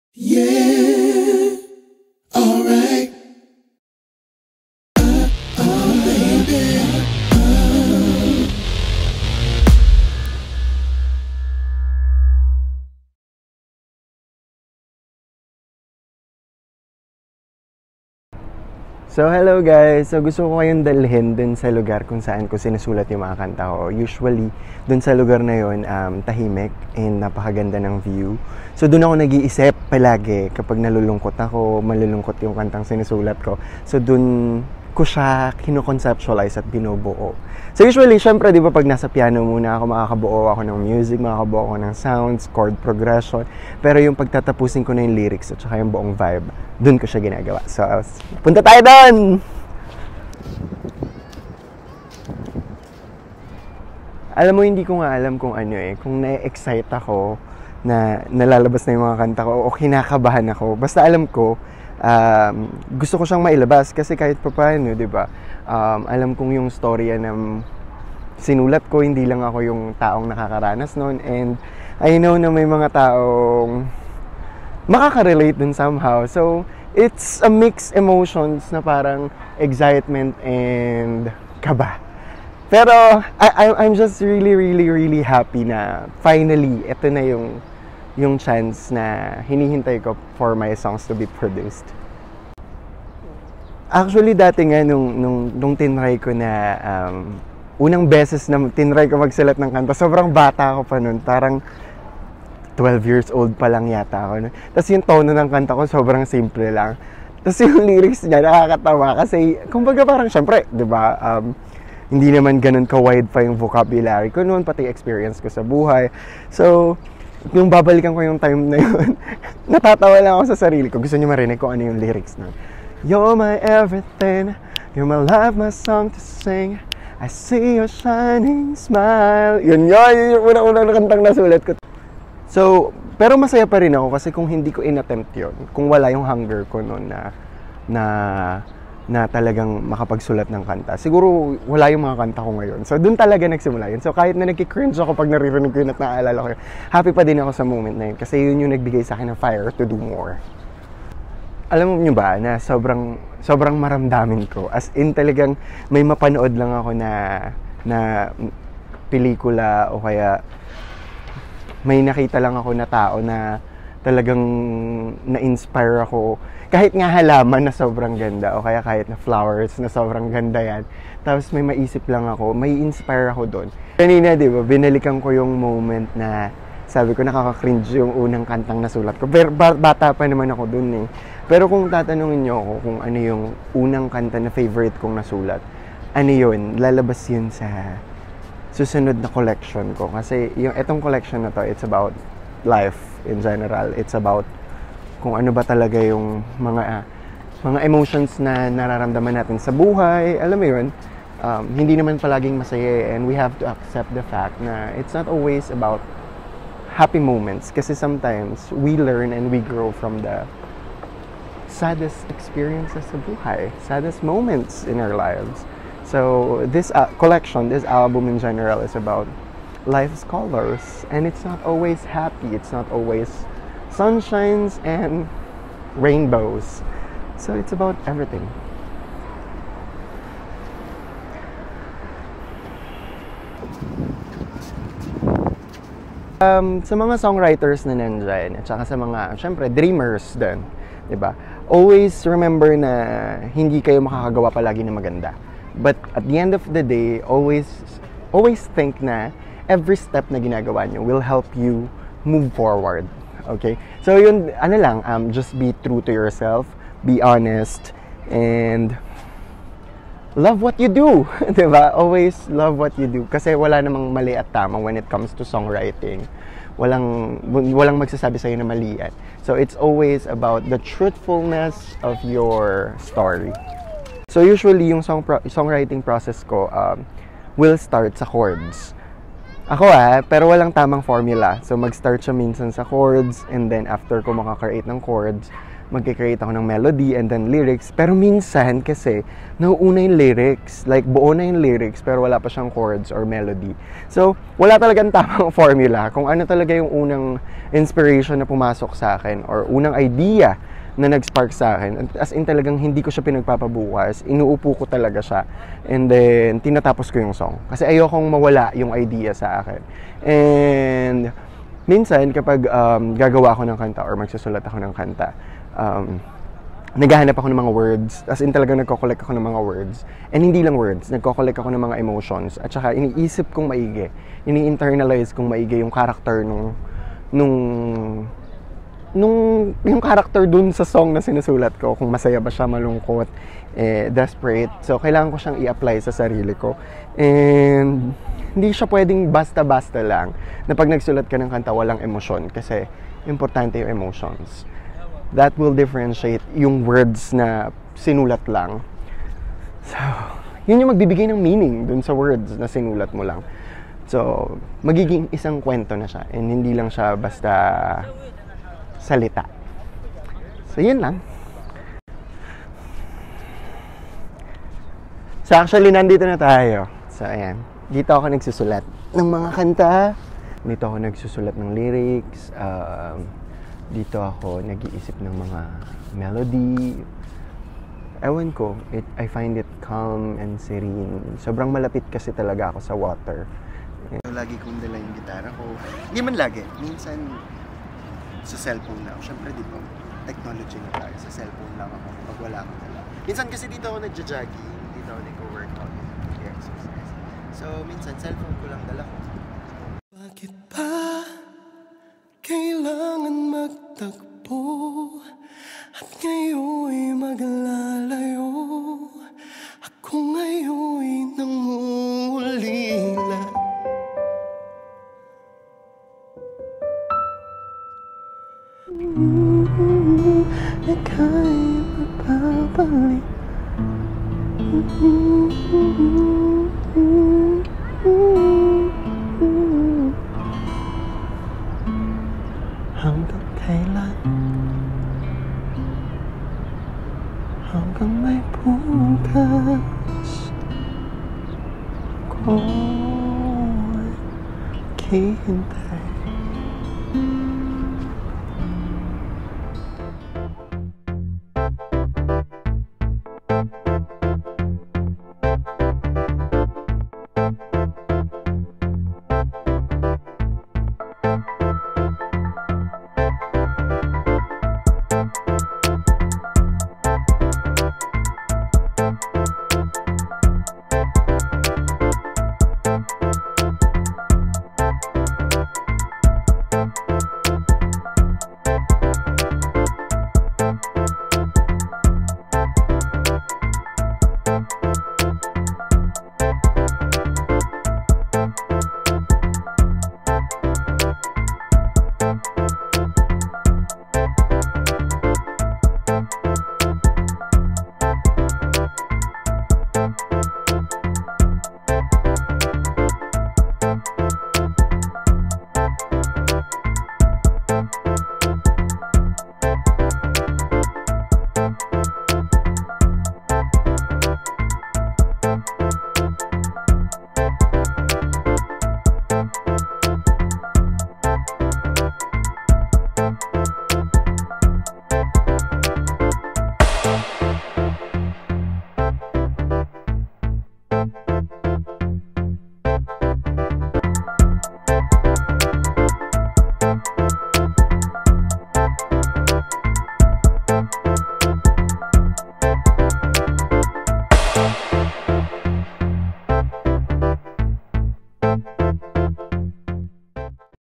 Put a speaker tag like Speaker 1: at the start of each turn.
Speaker 1: Yeah, alright. Baby.
Speaker 2: So hello guys, so gusto ko kayong dalhin dun sa lugar kung saan ko sinusulat yung mga kanta ko. Usually, dun sa lugar na yun, tahimik and napakaganda ng view. So dun ako nag-iisip palagi kapag nalulungkot ako, malulungkot yung kantang sinusulat ko. So dun ko siya kino-conceptualize at binubuo. So usually, syempre, di ba pag nasa piano muna ako, makakabuo ako ng music, makakabuo ako ng sounds, chord progression. Pero yung pagtatapusin ko na yung lyrics at saka yung buong vibe, dun ko siya ginagawa. So, punta tayo dun! Alam mo, hindi ko nga alam kung ano kung na-excite ako na nalalabas na yung mga kanta ko o kinakabahan ako. Basta alam ko, gusto ko siyang mailabas kasi kahit pa paano, di ba? Alam kong yung storya na sinulat ko, hindi lang ako yung taong nakakaranas noon, and I know na may mga taong makaka-relate dun somehow. So, it's a mixed emotions na parang excitement and kaba. Pero, I'm just really happy na finally, ito na yung chance na hinihintay ko for my songs to be produced. Actually, dati nga, nung tinry ko na, unang beses na tinry ko magsulat ng kanta, sobrang bata ako pa nun. Parang 12 years old pa lang yata ako. Tapos yung tono ng kanta ko, sobrang simple lang. Tapos yung lyrics niya, nakakatawa. Kasi, kumbaga parang, syempre, di ba, hindi naman ganun ka-wide pa yung vocabulary ko noon, pati experience ko sa buhay. So, nung babalikan ko yung time na yun, natatawa lang ako sa sarili ko. Gusto niyo marinig kung ano yung lyrics na. You're my everything, you're my life, my song to sing. I see your shining smile. Yun yung unang kantang nasulat ko. So, pero masaya pa rin ako kasi kung hindi ko inattempt yun, kung wala yung hunger ko noon na talagang makapagsulat ng kanta, siguro wala yung mga kanta ko ngayon. So, dun talaga nagsimula yun. So, kahit na nagki-cringe ako pag naririnig ko yun at naaalala ko yun, happy pa din ako sa moment na yun kasi yun yung nagbigay sa akin ng fire to do more. Alam mo ba na sobrang maramdamin ko. As in talagang may mapanood lang ako na pelikula o kaya may nakita lang ako na tao na talagang na-inspire ako. Kahit nga halaman na sobrang ganda o kaya kahit na flowers na sobrang ganda yan. Tapos may maisip lang ako, may inspire ako doon. Kanina, di ba, binalikan ko yung moment na sabi ko nakaka-cringe yung unang kantang nasulat ko. Pero bata pa naman ako doon Pero kung tatanungin niyo ako kung ano yung unang kanta na favorite kong nasulat, ano yun, lalabas yun sa susunod na collection ko. Kasi yung etong collection na to, it's about life in general. It's about kung ano ba talaga yung mga emotions na nararamdaman natin sa buhay. Alam mo yun, hindi naman palaging masaya and we have to accept the fact na it's not always about happy moments. Kasi sometimes we learn and we grow from the saddest experiences sa buhay, saddest moments in our lives. So this collection, this album in general is about life's colors, and it's not always happy, it's not always sunshines and rainbows. So it's about everything. Sa mga songwriters na nandyan, at saka sa mga, syempre, dreamers din, diba? Always remember na hindi kayo makakagawa palagi na maganda. But at the end of the day, always think na every step na ginagawa nyo will help you move forward. Okay? So yun, just be true to yourself, be honest, and love what you do. Diba? Always love what you do. Kasi wala namang mali at tama when it comes to songwriting. Walang magsasabi sa'yo na mali yan. So it's always about the truthfulness of your story. So usually yung songwriting process ko will start sa chords. Ako pero walang tamang formula. So mag-start siya minsan sa chords, and then after ko makaka-create ng chords, magkikreate ako ng melody and then lyrics. Pero minsan kasi, nauuna yung lyrics. Like, buo na yung lyrics pero wala pa siyang chords or melody. So, wala talagang tamang formula kung ano talaga yung unang inspiration na pumasok sa akin or unang idea na nag-spark sa akin. As in talagang hindi ko siya pinagpapabukas. Inuupo ko talaga siya. And then, tinatapos ko yung song. Kasi ayokong mawala yung idea sa akin. And minsan, kapag gagawa ako ng kanta or magsusulat ako ng kanta, naghahanap ako ng mga words. As in talagang nagko-collect ako ng mga words. And hindi lang words, nagko-collect ako ng mga emotions. At saka iniisip kong maigi, ini-internalize kong maigi yung character yung character dun sa song na sinusulat ko. Kung masaya ba siya, malungkot, desperate. So, kailangan ko siyang i-apply sa sarili ko. And hindi siya pwedeng basta-basta lang na pag nagsulat ka ng kanta, walang emosyon. Kasi importante yung emotions. That will differentiate yung words na sinulat lang. So, yun yung magbibigay ng meaning dun sa words na sinulat mo lang. So, magiging isang kwento na siya. And hindi lang siya basta salita. So, yun lang. So, actually, nandito na tayo. So, ayan. Dito ako nagsusulat ng mga kanta. Dito ako nagsusulat ng lyrics. Dito ako nag-iisip ng mga melody. Ewan ko, I find it calm and serene. Sobrang malapit kasi talaga ako sa water. Lagi kong dala yung gitara ko. Hindi man lagi. Minsan, sa cellphone na ako. Siyempre, dito, technology na tayo. Sa cellphone lang ako pag wala akong dala. Minsan kasi dito ako nagja-jogging. Dito ako nag-workout. Nag-exercise. So, minsan, cellphone ko lang dala ko.
Speaker 1: Bakit pa kailangan magtagpo at ngayon'y maglalayo? Ako ngayon'y nangungulila. Ika'y magbabalik. Hanggang kailan? Hanggang may bukas ako'y maghihintay.